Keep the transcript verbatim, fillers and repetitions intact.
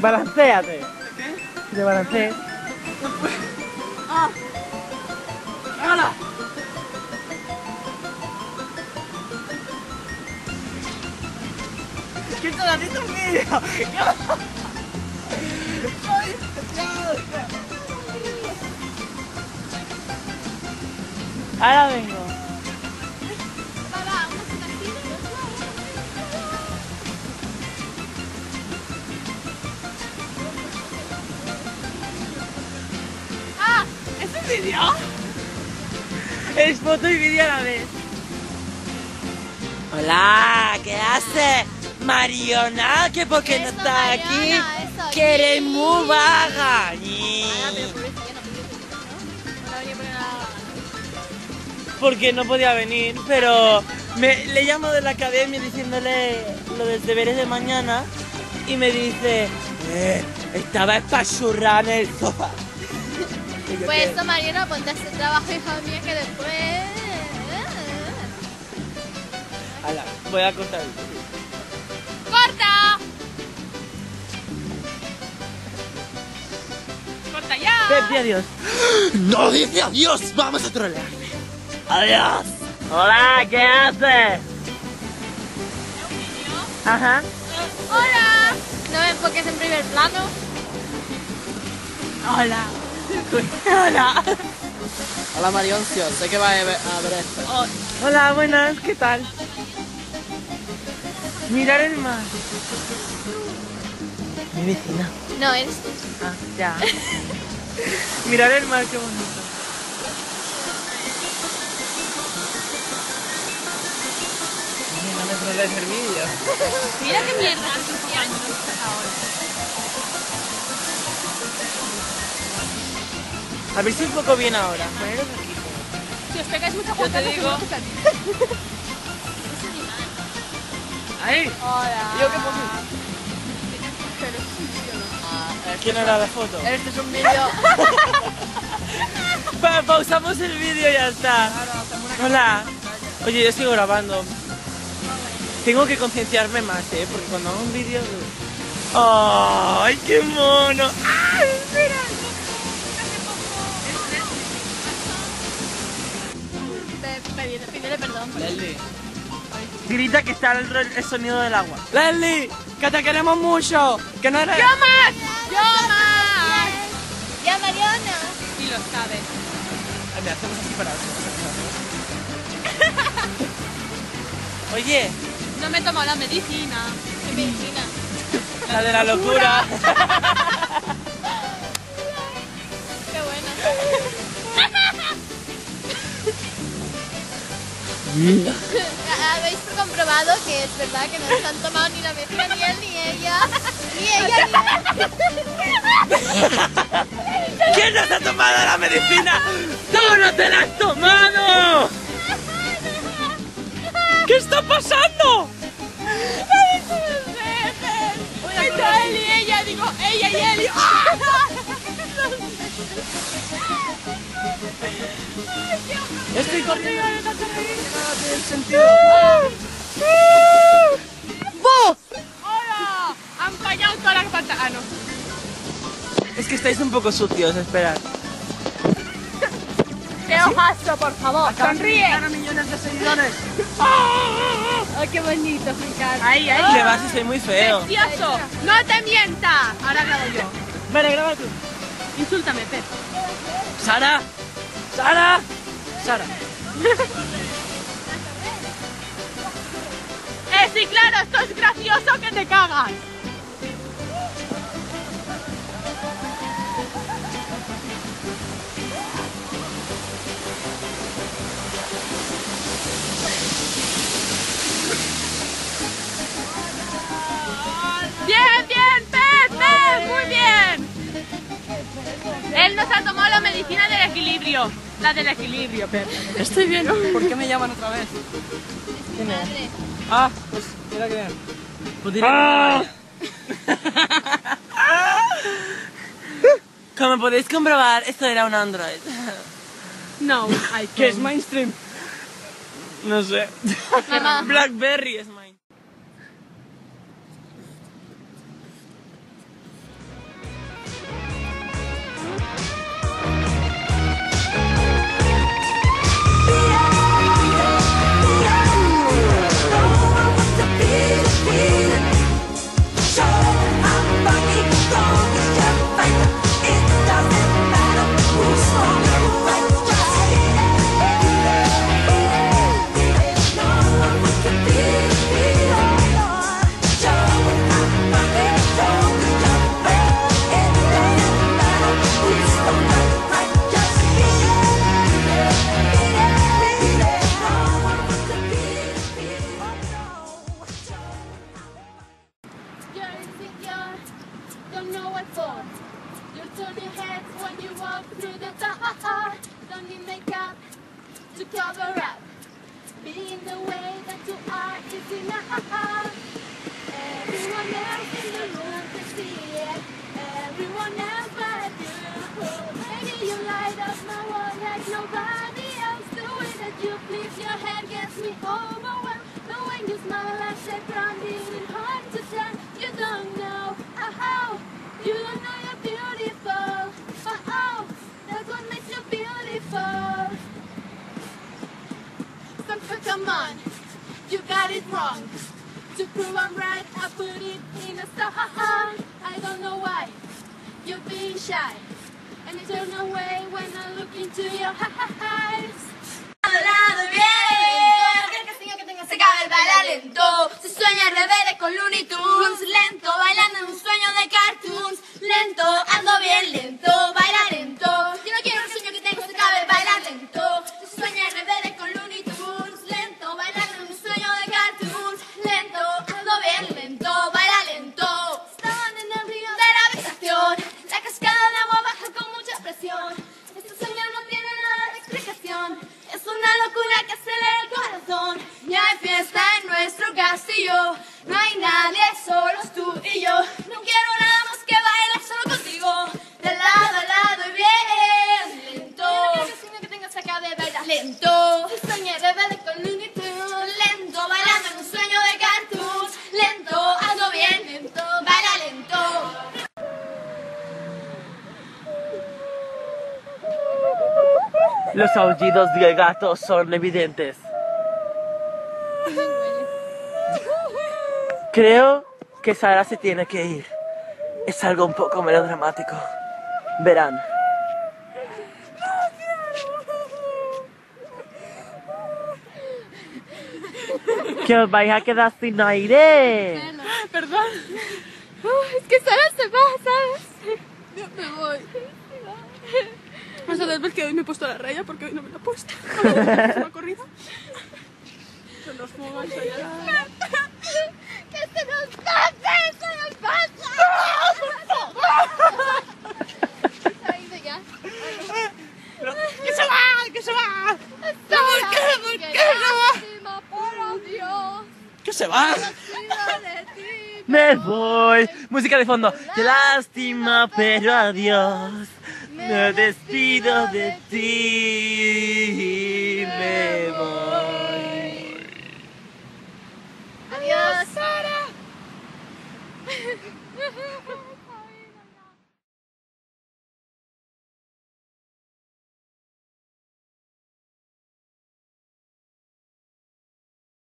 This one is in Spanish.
Balanceate. ¿Qué? Te balancees. ¡Ah! ¡Hala! ¿Qué te has visto un vídeo? ¡Ay, Ahora vengo. ¡Ah! ¿Es un vídeo? Es foto y vídeo a la vez. Hola, ¿qué hace? Mariona, que por qué no Eso, está Mariona, aquí, eso, que eres sí. muy vaga. Ah, pero pobrecilla, no podía venir, ¿no? No venía porque nada. Porque no podía venir, pero me, le llamo de la academia diciéndole lo de deberes de mañana y me dice, eh, estaba espachurrada en el sofá. Y yo, Pues ¿qué? eso, Mariana, ponte a hacer trabajo, hija mía, que después... Ala, voy a cortar el vídeo. ¡Corta! ¡Corta ya! Pepe, adiós. No dice adiós, vamos a trolear. Adiós. Hola, ¿qué haces? Ajá. ¡Hola! No me enfoques en primer plano. Hola. Hola. Hola Marioncio, sé que va a ver, a ver esto. Oh, hola, buenas, ¿qué tal? Mirar el mar. Mi vecina. No, eres tú. Ah, ya. Mirar el mar, qué bonito. No me trolees el vídeo. Mira qué mierda hace un años ahora. A ver si enfoco bien ahora. Poneros aquí. Si os pegáis mucha Yo te digo. Ahí. Hola. ¿Yo qué pongo? ¿Quién era la foto? Este es un vídeo. Pa pausamos el vídeo y ya está. Hola. Oye, yo sigo grabando. Tengo que concienciarme más, ¿eh? Porque cuando hago un vídeo... ¡Ay, qué mono! ¡Ay, espera! Pídele, pídele perdón. Leslie. Grita que está el, el sonido del agua. Leslie, que te queremos mucho. Que no eres... ¡Yo más! ¡Yo más! Ya, Mariana. Y lo sabes. Ay, mira, hacemos así para... Oye, No me he tomado la medicina. ¿Qué medicina? la de la locura. Qué buena. Habéis comprobado que es verdad que no se han tomado ni la medicina ni él ni ella. Ni ella ni ¿Quién no se ha tomado la medicina? ¡Tú no te la has tomado! ¿Qué está pasando? He dicho él y ella, digo ella y él y... ¡Ah! Estoy corriendo. ¡Hola! Han fallado todas las pantallas. Ah, no. Es que estáis un poco sucios, esperad. ¡Qué ojazo, por favor! ¡Sonríe! Gana millones de seguidores. ¡Ay, qué bonito, Ricardo! Ahí, ahí. Que vas y soy muy feo. ¡Precioso! ¡No te mientas! Ahora grabo yo. Vale, graba tú. Insúltame, Pep. ¡Sara! ¡Sara! ¡Sara! ¡Eh, sí, claro! ¡Esto es gracioso que te cagas! ¡Bien, bien, Pep! ¡Pep! ¡Muy bien! Él nos ha tomado la medicina del equilibrio. La del equilibrio, Pep. Estoy bien. ¿Por qué me llaman otra vez? Madre. Ah, pues mira que bien. Pues diré- Como podéis comprobar, esto era un Android. No, I ¿Qué es mainstream? No sé. Mamá. Blackberry es mine. know what for. You turn your head when you walk through the door. Don't need makeup to cover up. Being the way that you are is enough. Everyone else in the room can see it. Everyone else but you. Maybe you light up my world like nobody else. The way that you flip your head gets me overwhelmed. But when you smile I say grounding and hard to tell. You don't know, oh, you don't know you're beautiful. Oh, that's what makes you beautiful. So come on, you got it wrong. To prove I'm right, I put it in a song. I don't know why you're being shy, and you turn away when I look into your eyes. Lado bien, que tenga que tenga se cabe el bailar lento. Se sueña al revés con Looney Tunes. Lento, bailando en un sueño de cartoons. Lento, ando bien lento, baila lento. Yo no quiero un sueño que tengo, se cabe el bailar lento. Se sueña al revés con Looney Tunes. Lento, bailando en un sueño de cartoons. Lento, ando bien lento, baila lento. Estaban en el río de la habitación. La cascada de agua baja con mucha presión. Este sueño no tiene nada de explicación. Es una locura que acelera el corazón. Y hay fiesta en nuestro castillo. No hay nadie, solo tú y yo. No quiero nada más que bailar solo contigo. De lado a lado y bien lento. Yo no quiero que sueño que tengas acá de bailar lento. Si soñé de bebé con Looney Tunes. Lento, bailando en un sueño de cartoons. Lento, ando bien lento, baila lento. Los aullidos de gatos son evidentes. Creo que Sara se tiene que ir. Es algo un poco melodramático. Verán. Que os vais a quedar sin aire. Perdón. Uh, es que Sara se va, ¿sabes? Yo me voy. Vas a ver que hoy me he puesto la raya porque hoy no me la he puesto. Se me ha corrido. Se nos muevan allá. ¡Que se nos pase! ¡Se nos pasa! ¿Se ha ido ya? ¡Que se va! ¡Que se va! ¿Por qué? ¿Por qué se va? ¡Por Dios! ¡Que se va! De ti. Me voy. Música de fondo. Qué lástima, pero adiós. Me despido de ti. Me voy. Adiós, Sara.